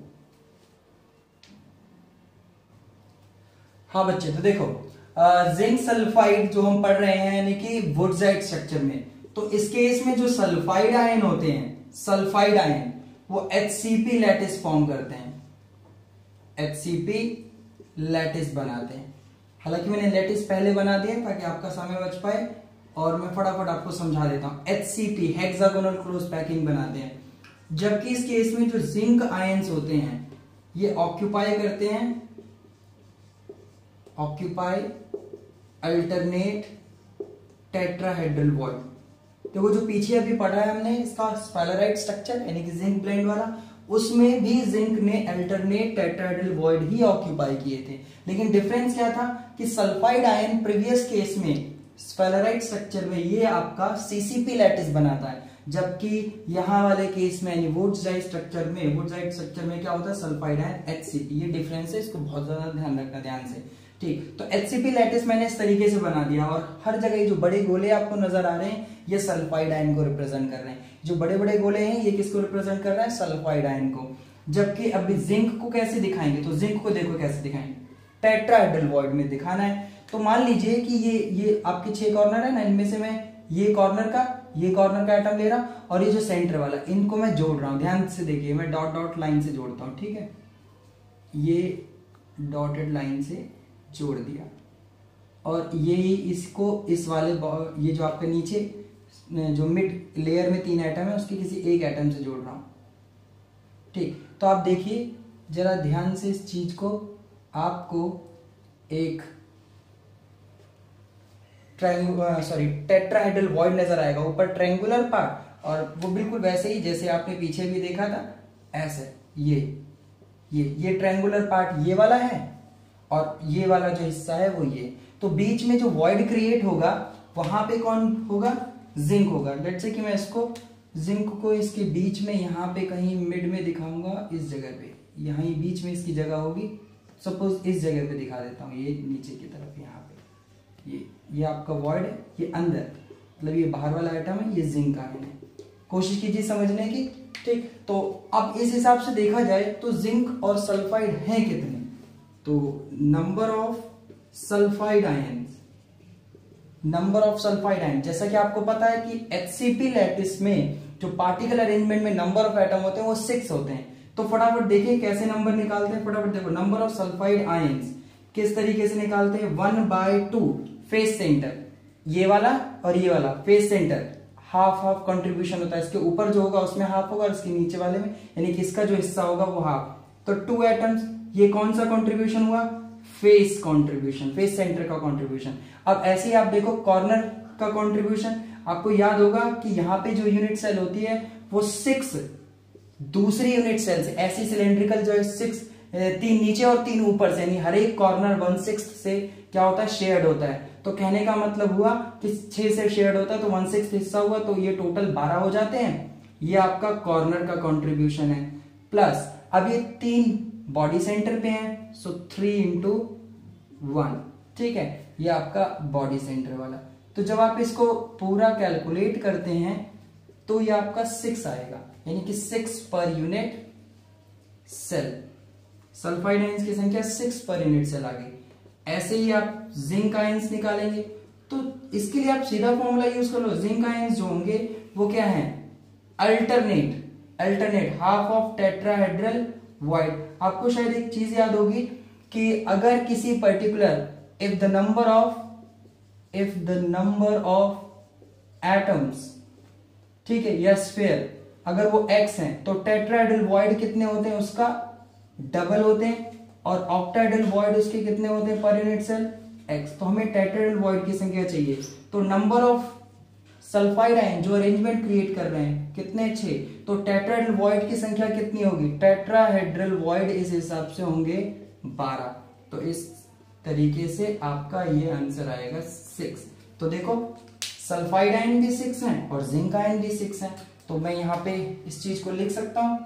हाँ बच्चे, तो देखो जिंक सल्फाइड जो हम पढ़ रहे हैं, यानी कि वुडजाइड स्ट्रक्चर में, तो इस केस में जो सल्फाइड आयन होते हैं, सल्फाइड आयन, वो HCP लैटिस फॉर्म करते हैं, HCP लैटिस बनाते हैं। हालांकि मैंने लैटिस पहले बना दिया ताकि आपका समय बच पाए, और मैं फटाफट आपको समझा देता हूं। HCP हेक्सागोनल क्लोज पैकिंग बनाते हैं। जबकि इस केस में जो जिंक आयंस होते हैं ये ऑक्यूपाई करते हैं, ऑक्यूपाई अल्टरनेट टेट्राहेड्रल वॉइड। देखो जो पीछे अभी पढ़ा है हमने इसका स्फेलेराइट स्ट्रक्चर यानी कि जिंक ब्लेंड वाला, उसमें भी जिंक ने अल्टरनेट टेट्राहेड्रल वॉइड ही ऑक्यूपाई किए थे। लेकिन डिफरेंस क्या था कि सल्फाइड आयन प्रीवियस केस में स्फेलेराइट स्ट्रक्चर में ये आपका सीसीपी लैटिस बनाता है, जबकि यहां वाले केस में यानी वुडजाइट स्ट्रक्चर में क्या होता है, सल्फाइड आयन HCP। ये डिफरेंस है, इसको बहुत ज्यादा ध्यान रखना ध्यान से, ठीक। तो HCP लैटिस मैंने इस तरीके से बना दिया, और हर जगह जो बड़े गोले आपको नजर आ रहे हैं ये सल्फाइड आयन को रिप्रेजेंट कर रहे हैं। जो बड़े बड़े गोले हैं ये किसको रिप्रेजेंट कर रहे हैं, सल्फाइड आयन को। जबकि अभी जिंक को कैसे दिखाएंगे, तो जिंक को देखो कैसे दिखाएंगे, टेट्राहेड्रल वॉइड में दिखाना है। तो मान लीजिए कि ये आपके 6 कॉर्नर है ना, इनमें से मैं ये कॉर्नर का एटम ले रहा, और ये जो सेंटर वाला, इनको मैं जोड़ रहा हूं। ध्यान से देखिए, मैं डॉट डॉट लाइन से जोड़ता हूं, ठीक है। ये डॉटेड लाइन से जोड़ दिया, और यही इसको इस वाले ये जो आपके नीचे जो मिड लेयर में 3 एटम है उसके किसी एक एटम से जोड़ रहा हूं, ठीक। तो आप देखिए जरा ध्यान से इस चीज को, आपको एक टेट्राहेड्रल वॉइड नजर आएगा, ऊपर ट्रायंगुलर पार्ट, और वो बिल्कुल वैसे ही जैसे आपने पीछे भी देखा था, ऐसे ये ट्रायंगुलर पार्ट ये वाला है, और ये वाला जो हिस्सा है वो ये। तो बीच में जो वॉइड क्रिएट होगा वहां पे कौन होगा, जिंक होगा। लेट्स से कि मैं इसको जिंक को इसके बीच में यहाँ पे कहीं मिड में दिखाऊंगा, इस जगह पे, यहाँ बीच में इसकी जगह होगी। सपोज इस जगह पे दिखा देता हूँ, ये नीचे की तरफ यहाँ पे, ये आपका वॉइड है, ये अंदर, मतलब ये बाहर वाला आइटम है, ये जिंक आयन है। कोशिश कीजिए समझने की, ठीक। तो अब इस हिसाब से देखा जाए तो जिंक और सल्फाइड हैं कितने, तो नंबर ऑफ सल्फाइड आयन, जैसा कि आपको पता है कि HCP लैटिस में जो पार्टिकल अरेंजमेंट में नंबर ऑफ एटम होते हैं वो 6 होते हैं। तो फटाफट देखिए कैसे नंबर निकालते हैं, फटाफट देखो। नंबर ऑफ सल्फाइड आयंस किस तरीके से निकालते हैं, 1/2 फेस सेंटर, ये वाला और ये वाला फेस सेंटर, हाफ कंट्रीब्यूशन होता है। इसके ऊपर जो होगा उसमें हाफ होगा, और इसके नीचे वाले में यानी कि इसका जो हिस्सा होगा वो हाफ। तो 2 एटम्स, ये कौन सा कंट्रीब्यूशन हुआ, फेस कंट्रीब्यूशन, फेस सेंटर का कंट्रीब्यूशन। अब ऐसे ही आप देखो कॉर्नर का कंट्रीब्यूशन, आपको याद होगा कि यहाँ पे जो यूनिट सेल होती है वो 6 दूसरी यूनिट सेल से, ऐसी सिलेंड्रिकल जो है 6, 3 नीचे और 3 ऊपर से, यानी हर एक कॉर्नर 1/6 से क्या होता है, शेयर्ड होता है। तो कहने का मतलब हुआ कि 6 से शेयर्ड होता है तो 1/6 हिस्सा हुआ, तो ये टोटल 12 हो जाते हैं। ये आपका कॉर्नर का कंट्रीब्यूशन है। प्लस अब ये 3 बॉडी सेंटर पे हैं, सो 3 × 1, ठीक है, ये आपका बॉडी सेंटर वाला। तो जब आप इसको पूरा कैलकुलेट करते हैं तो ये आपका 6 आएगा, यानी कि 6 पर यूनिट सेल। सल्फाइड आयंस की संख्या 6 पर यूनिट सेल आ गई। ऐसे ही आप जिंक आयंस निकालेंगे, तो इसके लिए आप सीधा फॉर्मूला यूज कर लो। जिंक आयंस जो होंगे वो क्या है, alternate half of tetrahedral void. आपको शायद एक चीज याद होगी कि अगर किसी particular if the number of atoms, ठीक है, या स्फीयर अगर वो x है तो टेट्राहेड्रल वॉइड कितने होते हैं, उसका डबल होते हैं, और ऑक्टाहेड्रल वॉइड उसके कितने होते हैं पर यूनिट सेल, x। तो हमें टेट्राहेड्रल वॉइड की संख्या चाहिए, तो नंबर ऑफ सल्फाइड आयन जो अरेंजमेंट क्रिएट कर रहे हैं कितने, 6। तो टेट्राहेड्रल वॉइड की संख्या कितनी होगी, टेट्राहेड्रल वॉइड इस हिसाब से होंगे 12। तो इस तरीके से आपका ये आंसर आएगा 6। तो देखो सल्फाइड आयन भी 6 हैं और जिंक आयन भी 6 हैं। तो मैं यहां पे इस चीज को लिख सकता हूं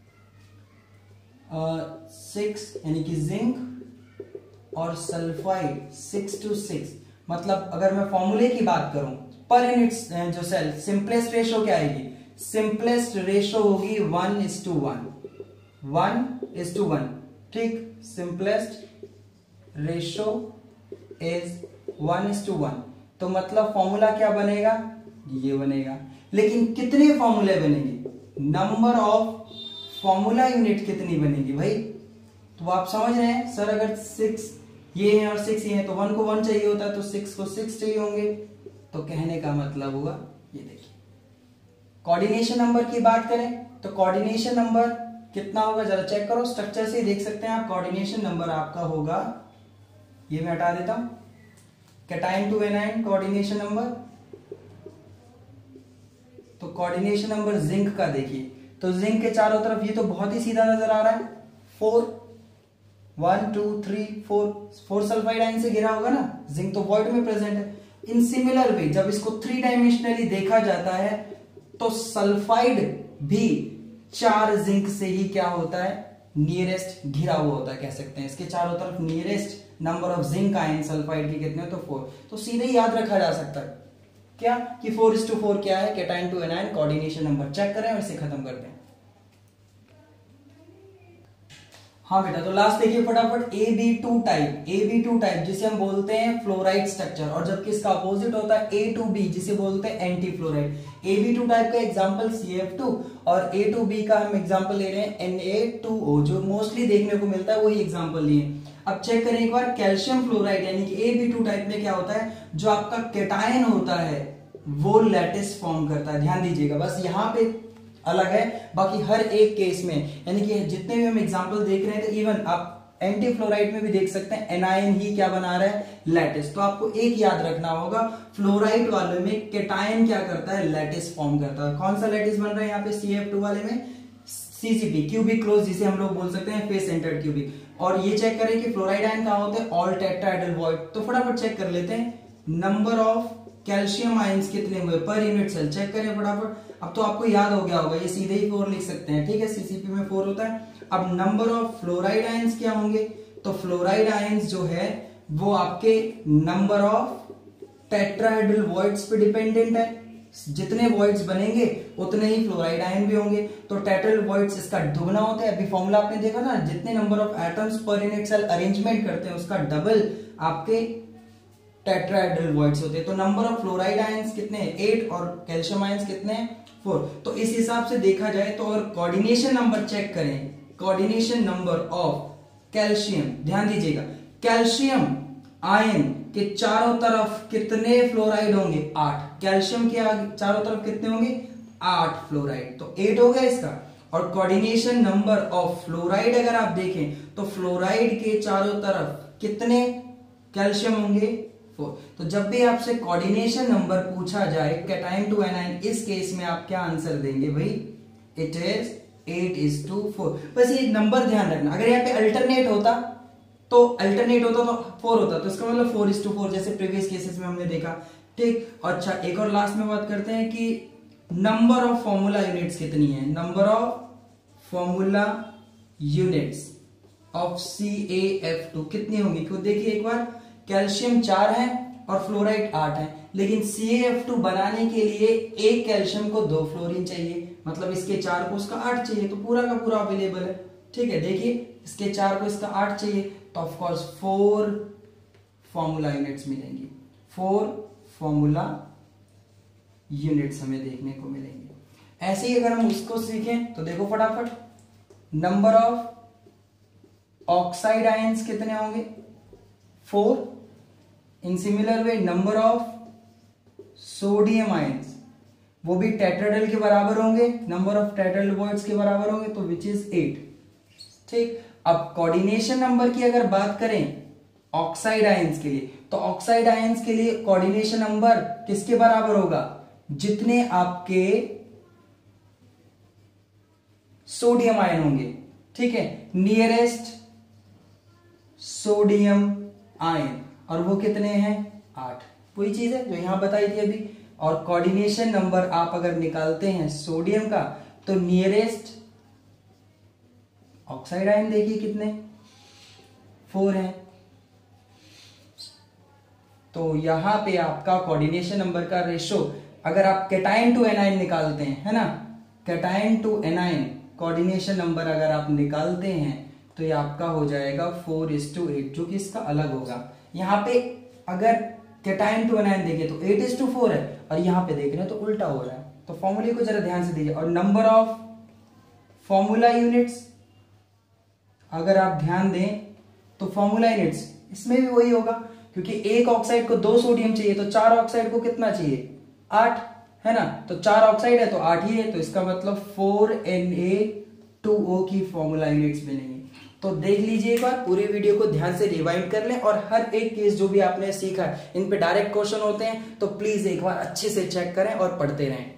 6, यानी कि जिंक और सल्फाइड 6 to 6। मतलब अगर मैं फॉर्मूले की बात करूं पर यूनिट जो सेल, सिंपलेस्ट रेशो क्या आएगी, सिंपलेस्ट रेशो होगी 1:1, 1:1, ठीक। Simplest ratio is 1:1। तो मतलब फॉर्मूला क्या बनेगा, ये बनेगा। लेकिन कितने फॉर्मूले बनेंगे, नंबर ऑफ फॉर्मूला यूनिट कितनी बनेगी भाई। तो आप समझ रहे हैं सर, अगर 6 ये है और 6 ये है तो 1 को 1 चाहिए होता है, तो 6 को 6 चाहिए होंगे। तो कहने का मतलब हुआ, ये देखिए कोऑर्डिनेशन नंबर की बात करें तो कोऑर्डिनेशन नंबर कितना होगा, जरा चेक करो, स्ट्रक्चर से देख सकते हैं आप। कोऑर्डिनेशन नंबर आपका होगा, ये मैं हटा देता हूं, cation to anion coordination number. तो कोऑर्डिनेशन नंबर जिंक का देखिए, तो जिंक के चारों तरफ ये तो बहुत ही सीधा नजर आ रहा है, 4 1 2 3 4 सल्फाइड आयन से घिरा होगा ना, जिंक तो वॉइड में प्रेजेंट है। इन सिमिलर वे जब इसको 3 डायमेंशनली देखा जाता है तो सल्फाइड भी 4 जिंक से ही क्या होता है, नियरेस्ट घिरा हुआ होता है, कह सकते हैं। इसके चारों तरफ nearest number of zinc ion sulphide के कितने, तो 4। तो सीधे ही याद रखा जा सकता है क्या कि 4:4 क्या है, cation to anion coordination number. Check करें और इसे खत्म करते हैं। हाँ बेटा, तो लास्ट देखिए फटाफट, AB2 टाइप, AB2 टाइप जिसे हम बोलते हैं फ्लोराइड स्ट्रक्चर, और जबकि इसका अपोजिट होता है A2B जिसे बोलते हैं एंटी फ्लोराइड। AB2 टाइप का एग्जांपल CF2 और A2B का हम एग्जांपल ले रहे हैं Na2O, जो मोस्टली देखने को मिलता है वही एग्जांपल लिए। अब चेक करें एक बार, कैल्शियम फ्लोराइड यानी कि AB2 टाइप में क्या होता है, जो आपका कैटायन होता है वो लैटिस फॉर्म करता है। ध्यान दीजिएगा, बस यहाँ पे अलग है, बाकी हर एक केस में, यानी कि जितने भी हम एग्जांपल देख रहे हैं, तो इवन आप एंटी फ्लोराइड में भी देख सकते हैं एनायन ही क्या बना रहा है, लैटिस। तो आपको एक याद रखना होगा, फ्लोराइड वाले में कैटायन क्या करता है, लैटिस फॉर्म करता है। कौन सा लैटिस बन रहा है यहाँ पे, CF2 वाले में CCP, क्यूबिक क्लोज जिसे हम लोग बोल सकते हैं, फेस सेंटर्ड क्यूबिक। और ये चेक करें कि फ्लोराइड आयन कहां होते हैं, ऑल टेट्राहेड्रल वॉइड। तो फटाफट चेक कर लेते हैं, नंबर ऑफ कैल्शियम आयंस कितने हुए पर यूनिट सेल, चेक करें फटाफट। अब तो आपको याद हो गया होगा, ये सीधे ही 4 लिख सकते हैं, ठीक है, CCP में 4 होता है। अब नंबर ऑफ फ्लोराइड आयंस क्या होंगे, तो फ्लोराइड आयंस जो है वो आपके नंबर ऑफ टेट्राहेड्रल वॉइड्स पे डिपेंडेंट है। जितने वॉइड्स बनेंगे उतने ही फ्लोराइड आयन भी होंगे। तो टेट्राहेड्रल वॉइड्स इसका दुगना होता है। अभी फॉर्मूला आपने देखा ना, जितने नंबर ऑफ एटम्स पर यूनिट सेल अरेंजमेंट करते हैं उसका डबल आपके टेट्राहेड्रल वॉइड्स होते हैं। तो नंबर ऑफ फ्लोराइड आयंस कितने हैं, 8, और कैल्शियम आयंस कितने हैं, 4। तो इस हिसाब से देखा जाए तो, और कोऑर्डिनेशन नंबर चेक करें, कोऑर्डिनेशन नंबर ऑफ कैल्शियम, ध्यान दीजिएगा, कैल्शियम आयन के चारों तरफ कितने फ्लोराइड होंगे, 8। कैल्शियम के चारों तरफ कितने होंगे, 8 फ्लोराइड, तो 8 हो गया इसका। और कोऑर्डिनेशन नंबर ऑफ फ्लोराइड अगर आप देखें तो फ्लोराइड के चारों तरफ कितने कैल्शियम होंगे, 4। तो जब भी आपसे कोऑर्डिनेशन नंबर पूछा जाए कैटायन टू एनायन, इस केस में आप क्या आंसर देंगे भाई, इट इज 8:4। बस ये नंबर ध्यान रखना, अगर यहाँ पे अल्टरनेट होता तो 4 होता, तो इसका मतलब 4:4 जैसे प्रीवियस केसेस में हमने देखा, ठीक। अच्छा, एक और लास्ट में बात करते हैं कि नंबर ऑफ फॉर्मूला यूनिट्स कितनी है, number of formula units of CaF2 कितनी होंगी। तो देखिए एक बार, कैल्शियम 4 है और फ्लोराइड 8 है, लेकिन CaF2 बनाने के लिए एक कैल्शियम को 2 फ्लोरीन चाहिए, मतलब इसके 4 को उसका 8 चाहिए, तो पूरा का पूरा अवेलेबल है, ठीक है। देखिए इसके 4 को इसका 8 चाहिए, तो ऑफ कोर्स 4 फॉर्मूला यूनिट्स मिलेंगी, 4 फॉर्मूला यूनिट्स हमें देखने को मिलेंगे। ऐसे ही अगर हम उसको सीखें तो देखो फटाफट, नंबर ऑफ ऑक्साइड आयंस कितने होंगे, 4। In similar way number of sodium ions वो भी टेट्राहेड्रल के बराबर होंगे, नंबर ऑफ टेट्राहेड्रल वॉइड्स के बराबर होंगे, तो विच इज 8, ठीक। अब कोऑर्डिनेशन नंबर की अगर बात करें ऑक्साइड आयंस के लिए, तो ऑक्साइड आयंस के लिए कोऑर्डिनेशन नंबर किसके बराबर होगा, जितने आपके सोडियम आयन होंगे, ठीक है, नियरेस्ट सोडियम आयन, और वो कितने हैं, 8। वही चीज है जो यहां बताई थी अभी। और कोऑर्डिनेशन नंबर आप अगर निकालते हैं सोडियम का, तो नियरेस्ट ऑक्साइड आयन देखिए कितने, 4 हैं। तो यहां पे आपका कोऑर्डिनेशन नंबर का रेशो, अगर आप कैटायन टू एनायन निकालते हैं, है ना, cation to anion coordination number अगर आप निकालते हैं तो ये आपका हो जाएगा 4:8, जो कि इसका अलग होगा। यहां पे अगर कैटायन टू एनायन देखें तो 8:4 है, और यहाँ पे देख रहे हैं तो उल्टा हो रहा है। तो फॉर्मूले को जरा ध्यान से दीजिए। और नंबर ऑफ फॉर्मूला यूनिट्स अगर आप ध्यान दें तो फॉर्मूला यूनिट्स इसमें भी वही होगा, क्योंकि एक ऑक्साइड को 2 सोडियम चाहिए, तो 4 ऑक्साइड को कितना चाहिए, 8, है ना। तो 4 ऑक्साइड है तो 8 ही है, तो इसका मतलब 4Na2O की फॉर्मूला यूनिट्स बनेंगी। तो देख लीजिए एक बार, पूरे वीडियो को ध्यान से रिवाइंड कर लें, और हर एक केस जो भी आपने सीखा इन पे डायरेक्ट क्वेश्चन होते हैं, तो प्लीज एक बार अच्छे से चेक करें और पढ़ते रहें।